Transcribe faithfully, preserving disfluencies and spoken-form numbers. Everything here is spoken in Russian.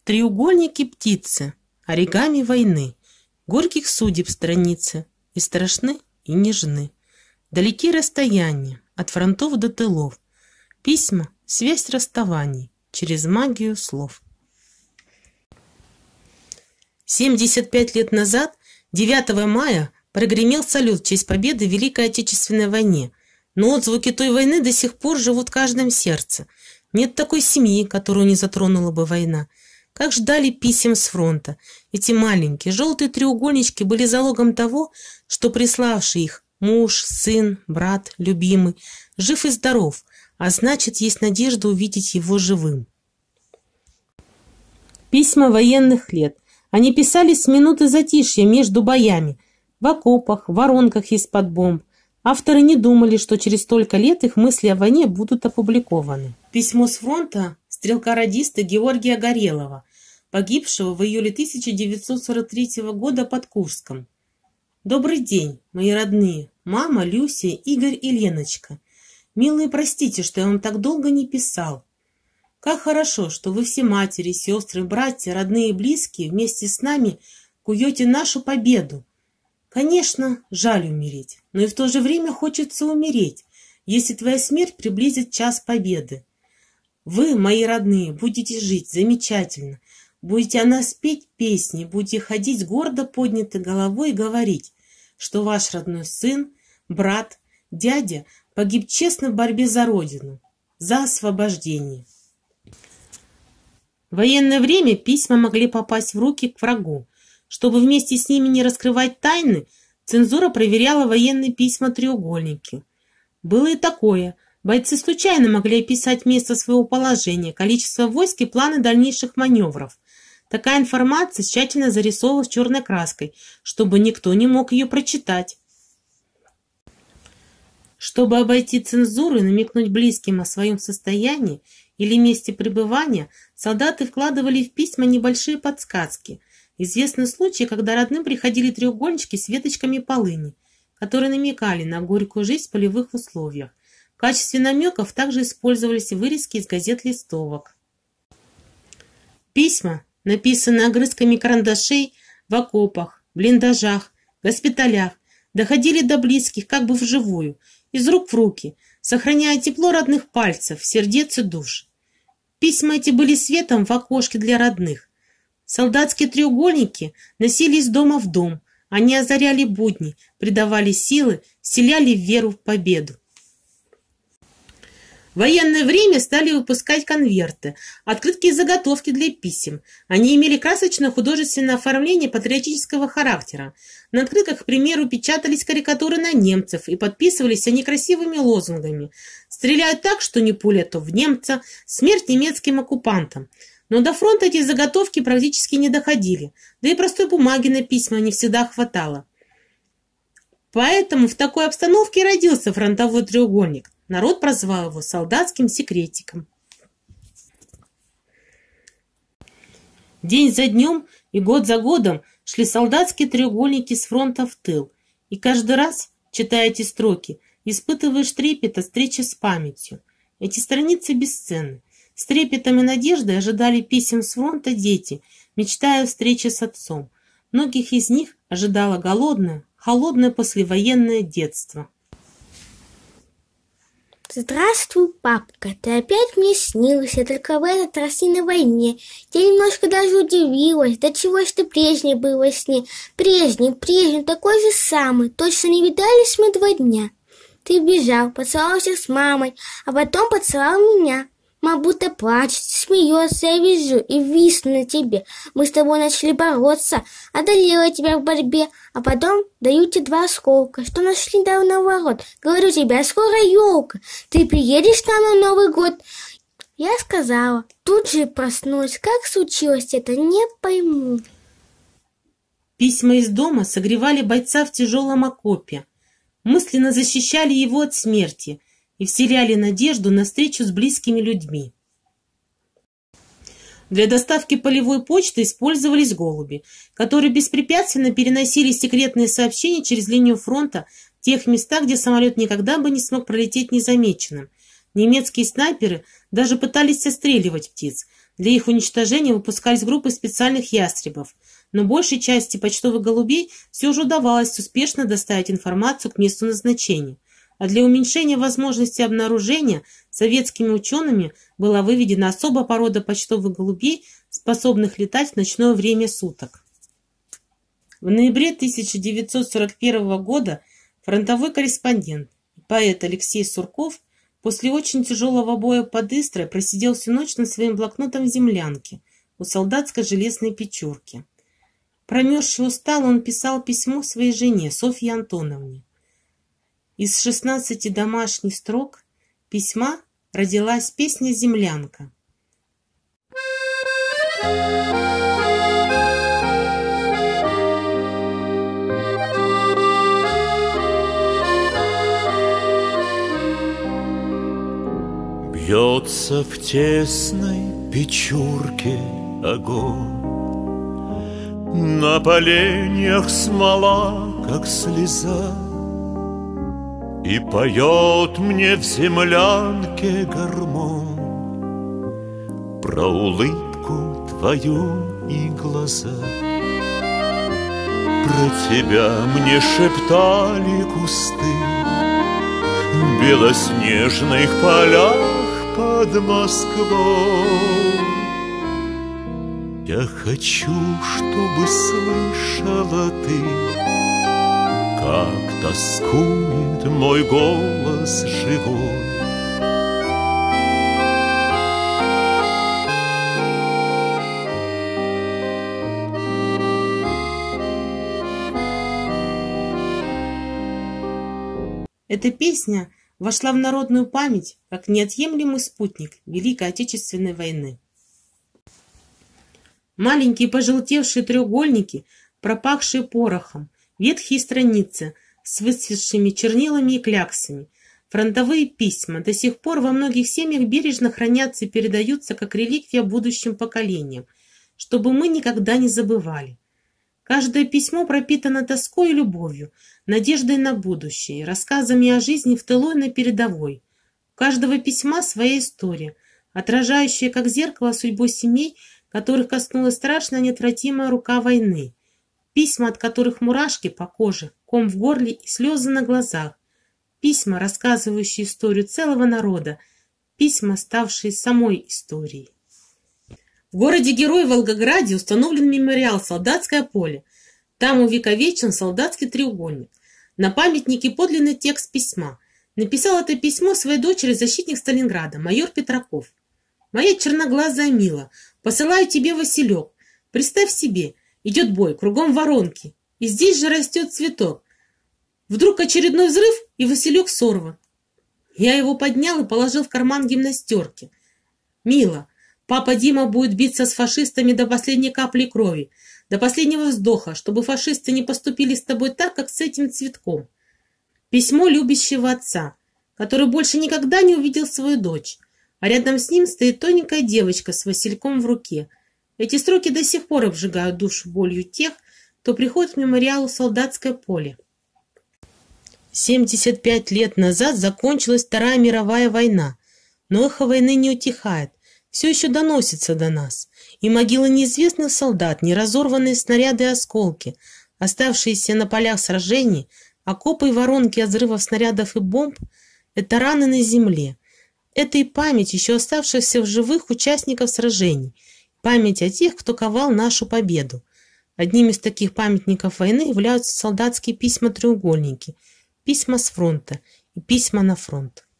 Треугольники птицы, оригами войны, горьких судеб страницы, и страшны, и нежны. Далеки расстояния, от фронтов до тылов, письма, связь расставаний, через магию слов. семьдесят пять лет назад, девятого мая, прогремел салют в честь победы в Великой Отечественной войне, но отзвуки той войны до сих пор живут в каждом сердце. Нет такой семьи, которую не затронула бы война. Как ждали писем с фронта. Эти маленькие желтые треугольнички были залогом того, что приславший их муж, сын, брат, любимый, жив и здоров, а значит, есть надежда увидеть его живым. Письма военных лет. Они писались с минуты затишья между боями, в окопах, в воронках из-под бомб. Авторы не думали, что через столько лет их мысли о войне будут опубликованы. Письмо с фронта стрелка-радиста Георгия Горелова, погибшего в июле тысяча девятьсот сорок третьего года под Курском. «Добрый день, мои родные, мама, Люся, Игорь и Леночка. Милые, простите, что я вам так долго не писал. Как хорошо, что вы все матери, сестры, братья, родные и близкие вместе с нами куете нашу победу. Конечно, жаль умереть, но и в то же время хочется умереть, если твоя смерть приблизит час победы. Вы, мои родные, будете жить замечательно, будете о нас петь песни, будете ходить с гордо поднятой головой и говорить, что ваш родной сын, брат, дядя погиб честно в борьбе за Родину, за освобождение». В военное время письма могли попасть в руки к врагу. Чтобы вместе с ними не раскрывать тайны, цензура проверяла военные письма-треугольники. Было и такое. Бойцы случайно могли описать место своего положения, количество войск и планы дальнейших маневров. Такая информация тщательно зарисовывалась черной краской, чтобы никто не мог ее прочитать. Чтобы обойти цензуру и намекнуть близким о своем состоянии или месте пребывания, солдаты вкладывали в письма небольшие подсказки. Известны случаи, когда родным приходили треугольнички с веточками полыни, которые намекали на горькую жизнь в полевых условиях. В качестве намеков также использовались вырезки из газет-листовок. Письма, написанные огрызками карандашей в окопах, блиндажах, госпиталях, доходили до близких как бы вживую, из рук в руки, сохраняя тепло родных пальцев, сердец и душ. Письма эти были светом в окошке для родных. Солдатские треугольники носили из дома в дом, они озаряли будни, придавали силы, вселяли веру в победу. В военное время стали выпускать конверты, открытки и заготовки для писем. Они имели красочное художественное оформление патриотического характера. На открытках, к примеру, печатались карикатуры на немцев и подписывались они красивыми лозунгами. «Стреляют так, что не пуля, то в немца», «Смерть немецким оккупантам». Но до фронта эти заготовки практически не доходили, да и простой бумаги на письма не всегда хватало. Поэтому в такой обстановке родился фронтовой треугольник. Народ прозвал его солдатским секретиком. День за днем и год за годом шли солдатские треугольники с фронта в тыл. И каждый раз, читая эти строки, испытываешь трепет от встречи с памятью. Эти страницы бесценны. С трепетом и надеждой ожидали писем с фронта дети, мечтая о встрече с отцом. Многих из них ожидало голодное, холодное послевоенное детство. Здравствуй, папка, ты опять мне снился, только в этот раз не на войне. Я немножко даже удивилась, до чего ж ты прежний был во сне. Прежний, прежний, такой же самый, точно не видались мы два дня. Ты бежал, поцеловался с мамой, а потом поцеловал меня. Мама будто плачет, смеется, я вижу и висну на тебе. Мы с тобой начали бороться, одолела тебя в борьбе, а потом даю тебе два осколка, что нашли недавно у ворот. Говорю тебе, скоро елка, ты приедешь к нам на Новый год? Я сказала, тут же проснулась, как случилось это, не пойму. Письма из дома согревали бойца в тяжелом окопе, мысленно защищали его от смерти и вселяли надежду на встречу с близкими людьми. Для доставки полевой почты использовались голуби, которые беспрепятственно переносили секретные сообщения через линию фронта в тех местах, где самолет никогда бы не смог пролететь незамеченным. Немецкие снайперы даже пытались отстреливать птиц. Для их уничтожения выпускались группы специальных ястребов. Но большей части почтовых голубей все же удавалось успешно доставить информацию к месту назначения. А для уменьшения возможности обнаружения советскими учеными была выведена особая порода почтовых голубей, способных летать в ночное время суток. В ноябре тысяча девятьсот сорок первого года фронтовой корреспондент, поэт Алексей Сурков после очень тяжелого боя под Истрой просидел всю ночь над своим блокнотом в землянке у солдатской железной печурки. Промерзший устал, он писал письмо своей жене Софье Антоновне. Из шестнадцати домашних строк письма родилась песня «Землянка». Бьется в тесной печурке огонь, на поленьях смола, как слеза, и поет мне в землянке гармонь про улыбку твою и глаза. Про тебя мне шептали кусты в белоснежных полях под Москвой. Я хочу, чтобы слышала ты, как тоскует мой голос живой. Эта песня вошла в народную память как неотъемлемый спутник Великой Отечественной войны. Маленькие пожелтевшие треугольники, пропахшие порохом, ветхие страницы с выцветшими чернилами и кляксами, фронтовые письма до сих пор во многих семьях бережно хранятся и передаются как реликвия будущим поколениям, чтобы мы никогда не забывали. Каждое письмо пропитано тоской и любовью, надеждой на будущее, рассказами о жизни в тылу и на передовой. У каждого письма своя история, отражающая как зеркало судьбу семей, которых коснулась страшная неотвратимая рука войны. Письма, от которых мурашки по коже, ком в горле и слезы на глазах. Письма, рассказывающие историю целого народа. Письма, ставшие самой историей. В городе-герое Волгограде установлен мемориал «Солдатское поле». Там увековечен солдатский треугольник. На памятнике подлинный текст письма. Написал это письмо своей дочери защитник Сталинграда, майор Петраков. «Моя черноглазая Мила, посылаю тебе Василек. Представь себе, идет бой, кругом воронки, и здесь же растет цветок. Вдруг очередной взрыв, и Василек сорван. Я его поднял и положил в карман гимнастерки. Мила, папа Дима будет биться с фашистами до последней капли крови, до последнего вздоха, чтобы фашисты не поступили с тобой так, как с этим цветком». Письмо любящего отца, который больше никогда не увидел свою дочь, а рядом с ним стоит тоненькая девочка с васильком в руке. Эти строки до сих пор обжигают душу болью тех, кто приходит к мемориалу «Солдатское поле». семьдесят пять лет назад закончилась Вторая мировая война, но эхо войны не утихает, все еще доносится до нас. И могилы неизвестных солдат, неразорванные снаряды и осколки, оставшиеся на полях сражений, окопы и воронки от взрывов снарядов и бомб — это раны на земле. Это и память еще оставшихся в живых участников сражений, память о тех, кто ковал нашу победу. Одним из таких памятников войны являются солдатские письма-треугольники, письма с фронта и письма на фронт.